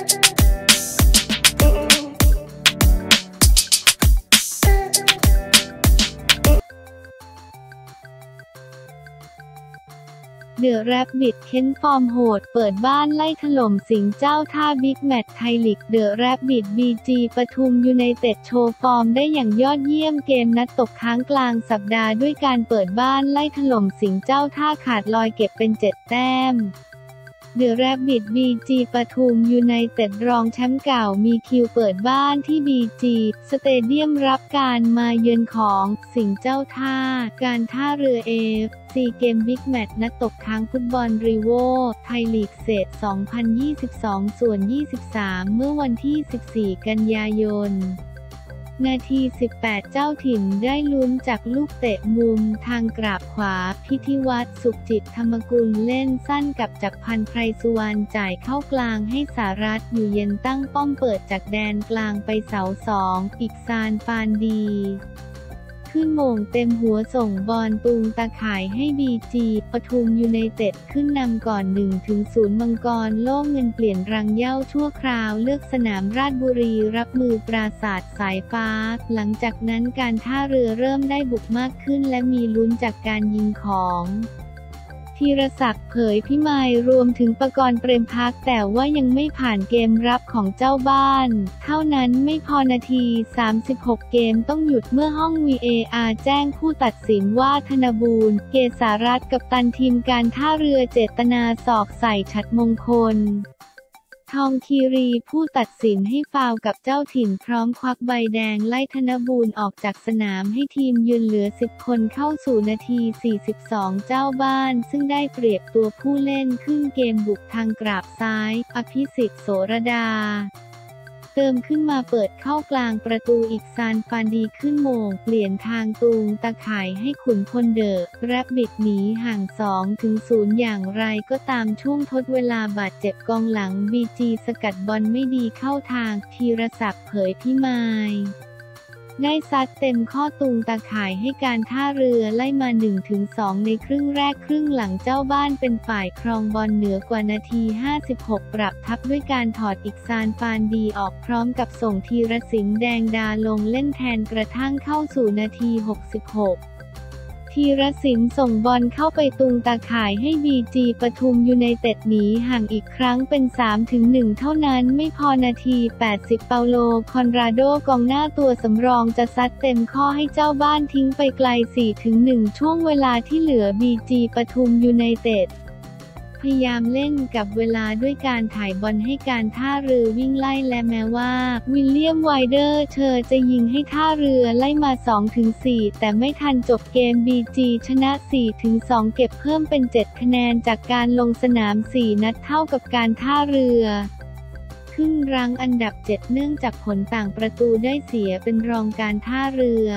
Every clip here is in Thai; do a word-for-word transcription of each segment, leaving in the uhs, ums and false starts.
เดอะแรบบิทเค้นฟอร์มโหดเปิดบ้านไล่ถล่มสิงห์เจ้าท่าบิ๊กแมตช์ไทยลีกเดอะแรบบิทบีจีปทุมยูไนเต็ดโชว์ฟอร์มได้อย่างยอดเยี่ยมเกมนัดตกค้างกลางสัปดาห์ด้วยการเปิดบ้านไล่ถล่มสิงห์เจ้าท่าขาดลอยเก็บเป็นเจ็ดแต้มเดอะแรบบิทบีจีปทุมยูไนเต็ดรองแชมป์เก่ามีคิวเปิดบ้านที่บีจีสเตเดียมรับการมาเยือนของสิงห์เจ้าท่าการท่าเรือเอฟซีเกมบิ๊กแมตช์นัดตกค้างฟุตบอลรีโวไทยลีกเศษสองพันยี่สิบสองส่วนยี่สิบสามเมื่อวันที่สิบสี่กันยายนนาทีสิบแปดเจ้าถิ่นได้ลุ้นจากลูกเตะมุมทางกราบขวาพิธีวัฒน์สุขจิตธรรมกุลเล่นสั้นกับจักรพันธ์ไพรสุวรรณจ่ายเข้ากลางให้สารัตน์อยู่เย็นตั้งป้อมเปิดจากแดนกลางไปเสาสองอีกซานฟานดีขึ้นโมงเต็มหัวส่งบอลตุงตาข่ายให้บีจีปทุมยูไนเต็ดขึ้นนำก่อน หนึ่งถึงศูนย์ มังกรโล่เงินเปลี่ยนรังเหย้าชั่วคราวเลือกสนามราชบุรีรับมือปราสาทสายฟ้าหลังจากนั้นการท่าเรือเริ่มได้บุกมากขึ้นและมีลุ้นจากการยิงของธีรศักดิ์เผยพิมายรวมถึงปกรณ์เปรมพักแต่ว่ายังไม่ผ่านเกมรับของเจ้าบ้านเท่านั้นไม่พอนาทีสามสิบหกเกมต้องหยุดเมื่อห้อง วี เอ อาร์ แจ้งผู้ตัดสินว่าธนบูรณ์เกษารัตน์กัปตันทีมการท่าเรือเจตนาศอกใส่ฉัตรมงคลทองคีรีผู้ตัดสินให้ฟาวล์กับเจ้าถิ่นพร้อมควักใบแดงไล่ธนบูรณ์ออกจากสนามให้ทีมยืนเหลือสิบคนเข้าสู่นาทีสี่สิบสองเจ้าบ้านซึ่งได้เปรียบตัวผู้เล่นขึ้นเกมบุกทางกราบซ้ายอภิสิทธิ์โสรดาเติมขึ้นมาเปิดเข้ากลางประตูอีกซานฟานดีขึ้นโมงเปลี่ยนทางตูงตะข่ายให้ขุนพลเดอะแรบบิทหนีห่าง สองถึงศูนย์ อย่างไรก็ตามช่วงทดเวลาบาดเจ็บกองหลังบีจีสกัดบอลไม่ดีเข้าทางธีรศักดิ์เผยพิมายได้ซัดเต็มข้อตุงตาข่ายให้การท่าเรือไล่มา หนึ่งถึงสอง ในครึ่งแรกครึ่งหลังเจ้าบ้านเป็นฝ่ายครองบอลเหนือกว่านาทีห้าสิบหกปรับทับด้วยการถอดอีกซานฟานดีออกพร้อมกับส่งธีรศิลป์แดงดาลงเล่นแทนกระทั่งเข้าสู่นาทีหกสิบหกธีรศิลป์ส่งบอลเข้าไปตุงตาข่ายให้บีจีปทุมยูไนเต็ดหนีห่างอีกครั้งเป็น สามถึงหนึ่ง เท่านั้นไม่พอนาทีแปดสิบเปาโลคอนราโดกองหน้าตัวสำรองจะซัดเต็มข้อให้เจ้าบ้านทิ้งไปไกล สี่ถึงหนึ่ง ช่วงเวลาที่เหลือบีจีปทุมยูไนเต็ดพยายามเล่นกับเวลาด้วยการถ่ายบอลให้การท่าเรือวิ่งไล่และแม้ว่าวิลเลียมไวเดอร์เชอร์จะยิงให้ท่าเรือไล่มา สองถึงสี่ แต่ไม่ทันจบเกม บี จี ชนะ สี่ถึงสอง เก็บเพิ่มเป็น เจ็ด คะแนนจากการลงสนาม สี่ นัดเท่ากับการท่าเรือขึ้นรั้งอันดับ เจ็ด เนื่องจากผลต่างประตูได้เสียเป็นรองการท่าเรือ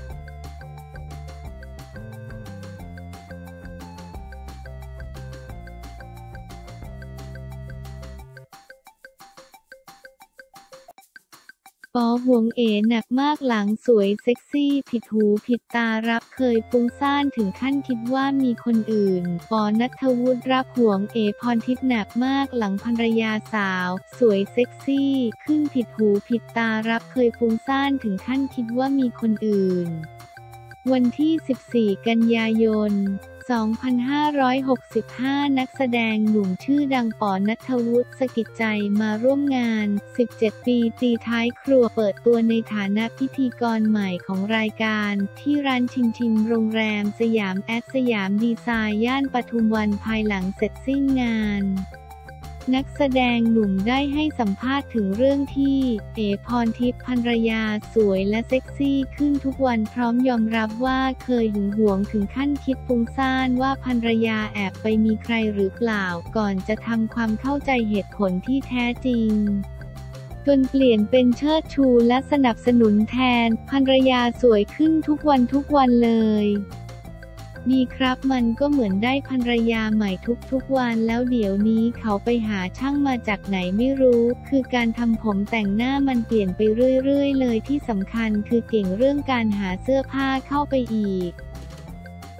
ปอหวงเอ๋หนักมากหลังสวยเซ็กซี่ผิดหูผิดตารับเคยฟุ้งซ่านถึงขั้นคิดว่ามีคนอื่นปอณัฐวุฒิรับหวงเอ๋พรทิพย์หนักมากหลังภรรยาสาวสวยเซ็กซี่ขึ้นผิดหูผิดตารับเคยฟุ้งซ่านถึงขั้นคิดว่ามีคนอื่นวันที่สิบสี่กันยายนสองพันห้าร้อยหกสิบห้า นักแสดงหนุ่มชื่อดังปอณัฐวุฒิ สกิจใจมาร่วมงาน สิบเจ็ด ปีตีท้ายครัวเปิดตัวในฐานะพิธีกรใหม่ของรายการที่ร้านชิมชิมโรงแรมสยามแอดสยามดีไซน์ย่านปทุมวันภายหลังเสร็จสิ้นงานนักแสดงหนุ่มได้ให้สัมภาษณ์ถึงเรื่องที่เอ๋พรทิพย์ภรรยาสวยและเซ็กซี่ขึ้นทุกวันพร้อมยอมรับว่าเคยหึงหวงถึงขั้นคิดฟุ้งซ่านว่าภรรยาแอบไปมีใครหรือเปล่าก่อนจะทำความเข้าใจเหตุผลที่แท้จริงจนเปลี่ยนเป็นเชิดชูและสนับสนุนแทนภรรยาสวยขึ้นทุกวันทุกวันเลยดีครับมันก็เหมือนได้ภรรยาใหม่ทุกๆวันแล้วเดี๋ยวนี้เขาไปหาช่างมาจากไหนไม่รู้คือการทำผมแต่งหน้ามันเปลี่ยนไปเรื่อยๆเลยที่สำคัญคือเก่งเรื่องการหาเสื้อผ้าเข้าไปอีก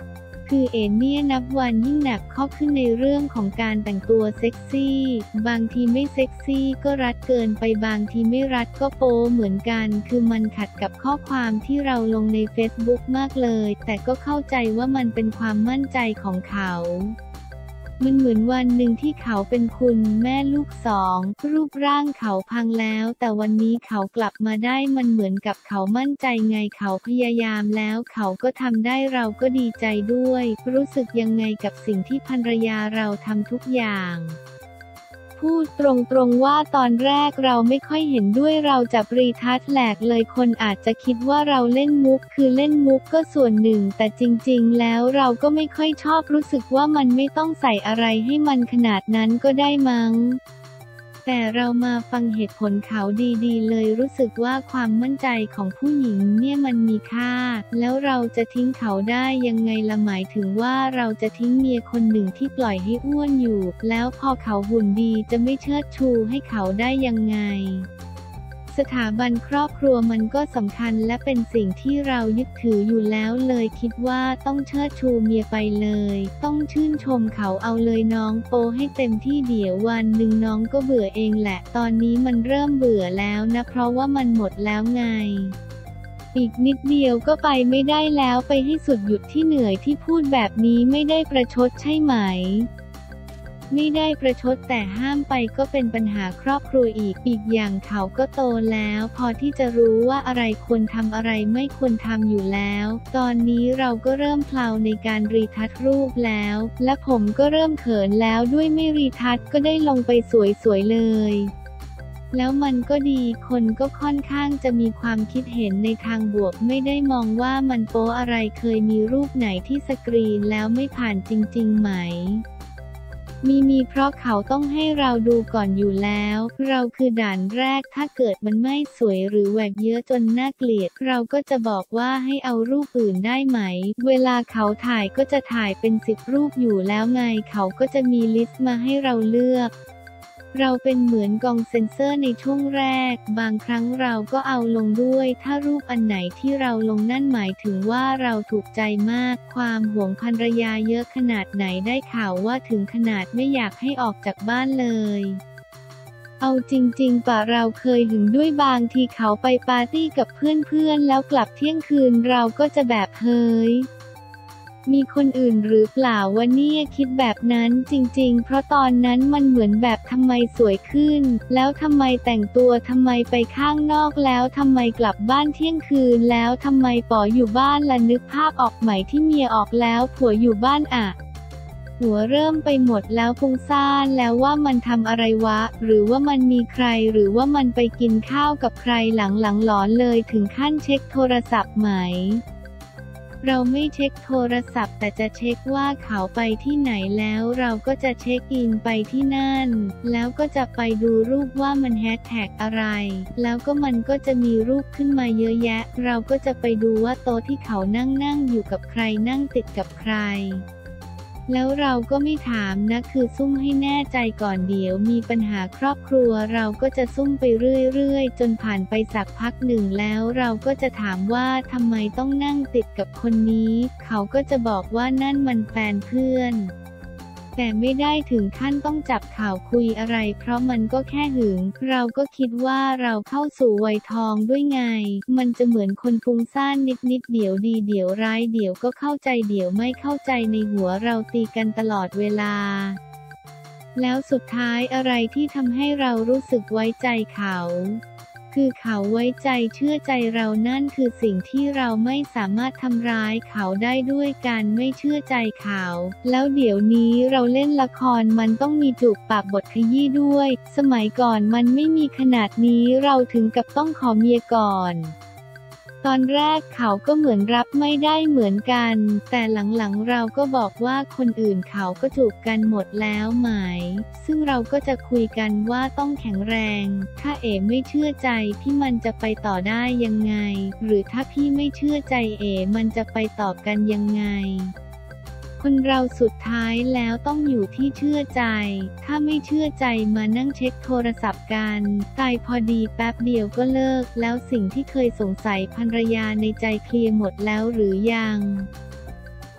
คือเอเนี่ยนับวันยิ่งหนักข้อขึ้นในเรื่องของการแต่งตัวเซ็กซี่บางทีไม่เซ็กซี่ก็รัดเกินไปบางทีไม่รัดก็โป๊เหมือนกันคือมันขัดกับข้อความที่เราลงในเฟซบุ๊กมากเลยแต่ก็เข้าใจว่ามันเป็นความมั่นใจของเขามันเหมือนวันหนึ่งที่เขาเป็นคุณแม่ลูกสองรูปร่างเขาพังแล้วแต่วันนี้เขากลับมาได้มันเหมือนกับเขามั่นใจไงเขาพยายามแล้วเขาก็ทำได้เราก็ดีใจด้วยรู้สึกยังไงกับสิ่งที่ภรรยาเราทำทุกอย่างพูดตรงๆว่าตอนแรกเราไม่ค่อยเห็นด้วยเราจับรีทัชแหลกเลยคนอาจจะคิดว่าเราเล่นมุกคือเล่นมุกก็ส่วนหนึ่งแต่จริงๆแล้วเราก็ไม่ค่อยชอบรู้สึกว่ามันไม่ต้องใส่อะไรให้มันขนาดนั้นก็ได้มั้งแต่เรามาฟังเหตุผลเขาดีๆเลยรู้สึกว่าความมั่นใจของผู้หญิงเนี่ยมันมีค่าแล้วเราจะทิ้งเขาได้ยังไงล่ะหมายถึงว่าเราจะทิ้งเมียคนหนึ่งที่ปล่อยให้อ้วนอยู่แล้วพอเขาหุ่นดีจะไม่เชิดชูให้เขาได้ยังไงสถาบันครอบครัวมันก็สำคัญและเป็นสิ่งที่เรายึดถืออยู่แล้วเลยคิดว่าต้องเชิดชูเมียไปเลยต้องชื่นชมเขาเอาเลยน้องโปให้เต็มที่เดี๋ยววันหนึ่งน้องก็เบื่อเองแหละตอนนี้มันเริ่มเบื่อแล้วนะเพราะว่ามันหมดแล้วไงอีกนิดเดียวก็ไปไม่ได้แล้วไปให้สุดหยุดที่เหนื่อยที่พูดแบบนี้ไม่ได้ประชดใช่ไหมไม่ได้ประชดแต่ห้ามไปก็เป็นปัญหาครอบครัวอีกอีกอย่างเขาก็โตแล้วพอที่จะรู้ว่าอะไรควรทำอะไรไม่ควรทำอยู่แล้วตอนนี้เราก็เริ่มเพลาในการรีทัชรูปแล้วและผมก็เริ่มเขินแล้วด้วยไม่รีทัชก็ได้ลงไปสวยๆเลยแล้วมันก็ดีคนก็ค่อนข้างจะมีความคิดเห็นในทางบวกไม่ได้มองว่ามันโป๊อะไรเคยมีรูปไหนที่สกรีนแล้วไม่ผ่านจริงๆไหมมีมีเพราะเขาต้องให้เราดูก่อนอยู่แล้วเราคือด่านแรกถ้าเกิดมันไม่สวยหรือแหวกเยอะจนน่าเกลียดเราก็จะบอกว่าให้เอารูปอื่นได้ไหมเวลาเขาถ่ายก็จะถ่ายเป็นสิบรูปอยู่แล้วไงเขาก็จะมีลิสต์มาให้เราเลือกเราเป็นเหมือนกองเซ็นเซอร์ในช่วงแรกบางครั้งเราก็เอาลงด้วยถ้ารูปอันไหนที่เราลงนั่นหมายถึงว่าเราถูกใจมากความห่วงภรรยาเยอะขนาดไหนได้ข่าวว่าถึงขนาดไม่อยากให้ออกจากบ้านเลยเอาจริงๆป่ะเราเคยหึงด้วยบางทีเขาไปปาร์ตี้กับเพื่อนๆแล้วกลับเที่ยงคืนเราก็จะแบบเฮ้ยมีคนอื่นหรือเปล่าวะเนี่ยคิดแบบนั้นจริงๆเพราะตอนนั้นมันเหมือนแบบทำไมสวยขึ้นแล้วทำไมแต่งตัวทำไมไปข้างนอกแล้วทำไมกลับบ้านเที่ยงคืนแล้วทำไมป๋ออยู่บ้านละนึกภาพออกไหมที่เมียออกแล้วผัวอยู่บ้านอะหัวเริ่มไปหมดแล้วฟุ้งซ่านแล้วว่ามันทำอะไรวะหรือว่ามันมีใครหรือว่ามันไปกินข้าวกับใครหลังๆหลอนเลยถึงขั้นเช็คโทรศัพท์ไหมเราไม่เช็คโทรศัพท์แต่จะเช็คว่าเขาไปที่ไหนแล้วเราก็จะเช็คอินไปที่นั่นแล้วก็จะไปดูรูปว่ามันแฮชแท็กอะไรแล้วก็มันก็จะมีรูปขึ้นมาเยอะแยะเราก็จะไปดูว่าโต๊ะที่เขานั่งนั่งอยู่กับใครนั่งติดกับใครแล้วเราก็ไม่ถามนะคือซุ่มให้แน่ใจก่อนเดี๋ยวมีปัญหาครอบครัวเราก็จะซุ่มไปเรื่อยๆจนผ่านไปสักพักหนึ่งแล้วเราก็จะถามว่าทำไมต้องนั่งติดกับคนนี้เขาก็จะบอกว่านั่นมันแฟนเพื่อนแต่ไม่ได้ถึงขั้นต้องจับข่าวคุยอะไรเพราะมันก็แค่หึงเราก็คิดว่าเราเข้าสู่วัยทองด้วยไงมันจะเหมือนคนฟุ้งซ่านนิดๆเดี๋ยวดีเดี๋ยวร้ายเดี๋ยวก็เข้าใจเดี๋ยวไม่เข้าใจในหัวเราตีกันตลอดเวลาแล้วสุดท้ายอะไรที่ทำให้เรารู้สึกไว้ใจเขาคือเขาไว้ใจเชื่อใจเรานั่นคือสิ่งที่เราไม่สามารถทำร้ายเขาได้ด้วยการไม่เชื่อใจเขาแล้วเดี๋ยวนี้เราเล่นละครมันต้องมีจูบปากบทขยี้ด้วยสมัยก่อนมันไม่มีขนาดนี้เราถึงกับต้องขอเมียก่อนตอนแรกเขาก็เหมือนรับไม่ได้เหมือนกันแต่หลังๆเราก็บอกว่าคนอื่นเขาก็จูบกันหมดแล้วไหมซึ่งเราก็จะคุยกันว่าต้องแข็งแรงถ้าเอ๋ไม่เชื่อใจพี่มันจะไปต่อได้ยังไงหรือถ้าพี่ไม่เชื่อใจเอ๋มันจะไปต่อกันยังไงคนเราสุดท้ายแล้วต้องอยู่ที่เชื่อใจถ้าไม่เชื่อใจมานั่งเช็คโทรศัพท์กันตายพอดีแป๊บเดียวก็เลิกแล้วสิ่งที่เคยสงสัยภรรยาในใจเคลียร์หมดแล้วหรือยัง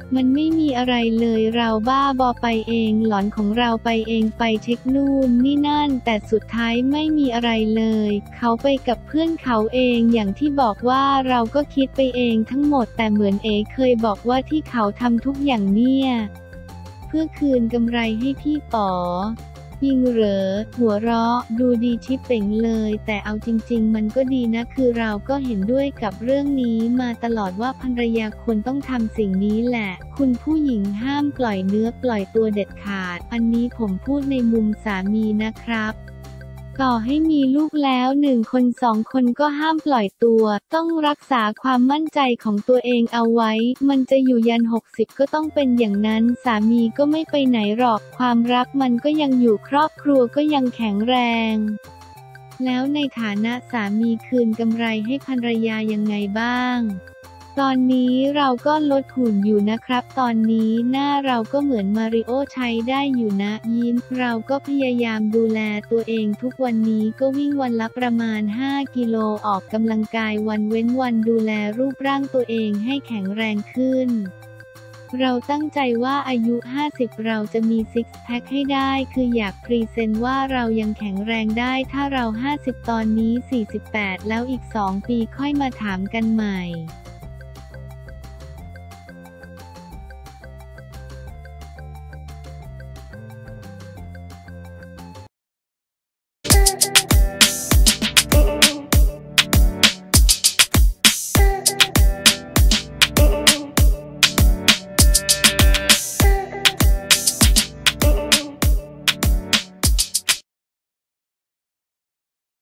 มันไม่มีอะไรเลยเราบ้าบอไปเองหลอนของเราไปเองไปเช็คนู่นนี่นั่นแต่สุดท้ายไม่มีอะไรเลยเขาไปกับเพื่อนเขาเองอย่างที่บอกว่าเราก็คิดไปเองทั้งหมดแต่เหมือนเอเคยบอกว่าที่เขาทำทุกอย่างเนี่ยเพื่อคืนกำไรให้พี่ป๋อยิงเหรอหัวเราะดูดีชิบเป่งเลยแต่เอาจริงๆมันก็ดีนะคือเราก็เห็นด้วยกับเรื่องนี้มาตลอดว่าภรรยาควรต้องทำสิ่งนี้แหละคุณผู้หญิงห้ามปล่อยเนื้อปล่อยตัวเด็ดขาดอันนี้ผมพูดในมุมสามีนะครับต่อให้มีลูกแล้วหนึ่งคนสองคนก็ห้ามปล่อยตัวต้องรักษาความมั่นใจของตัวเองเอาไว้มันจะอยู่ยันหกสิบก็ต้องเป็นอย่างนั้นสามีก็ไม่ไปไหนหรอกความรักมันก็ยังอยู่ครอบครัวก็ยังแข็งแรงแล้วในฐานะสามีคืนกำไรให้ภรรยายังไงบ้างตอนนี้เราก็ลดหุ่นอยู่นะครับตอนนี้หน้าเราก็เหมือนมาริโอใช้ได้อยู่นะยิ้มเราก็พยายามดูแลตัวเองทุกวันนี้ก็วิ่งวันละประมาณห้ากิโลออกกำลังกายวันเว้นวันดูแลรูปร่างตัวเองให้แข็งแรงขึ้นเราตั้งใจว่าอายุห้าสิบเราจะมีซิกแพคให้ได้คืออยากพรีเซนต์ว่าเรายังแข็งแรงได้ถ้าเราห้าสิบตอนนี้สี่สิบแปดแล้วอีกสองปีค่อยมาถามกันใหม่